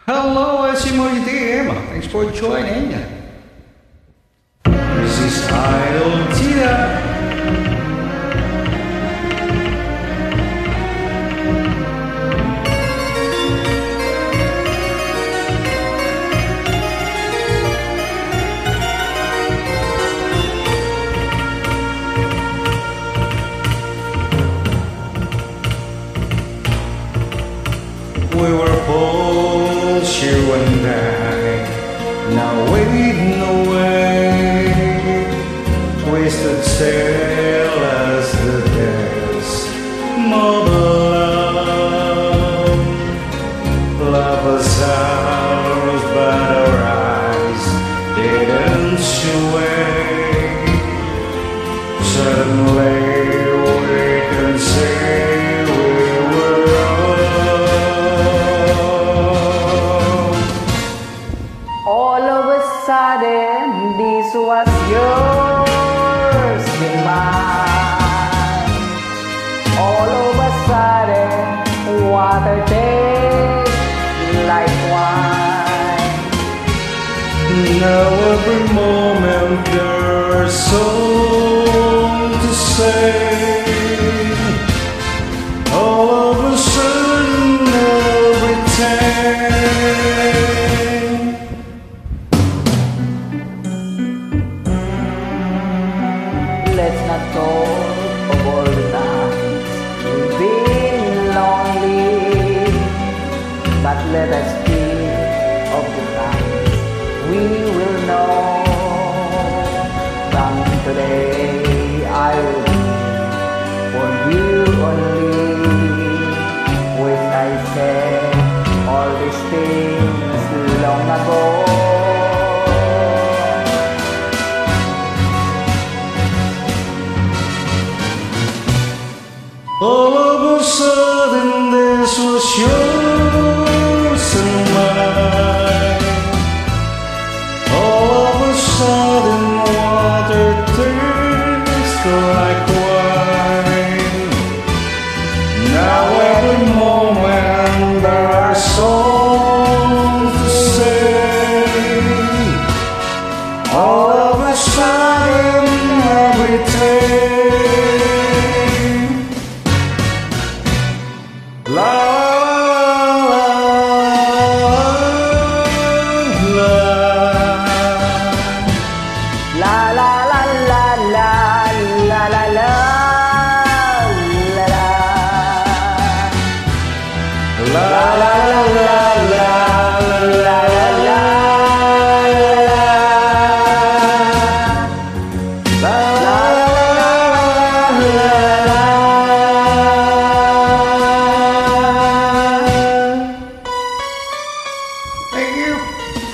Hello, Simon DM. Thanks for joining. This is Idol Tia. We were both you and I, now waiting away. Wasted sail as the days mob love. Love us ours, but our eyes didn't sway. Suddenly we can say we were all of a sudden, this was yours and mine. All of a sudden, water tastes like wine. Now every moment there's song to say. All of a sudden, everything. Let's not talk of all the times we've been lonely, but let us speak of the times we will know. From today I will be for you only, which I said all these things long ago. All of a sudden this was yours and mine. All of a sudden water tastes like wine. Now every moment there are songs to say. All of a sudden everything. La la la la la la la la la Thank you.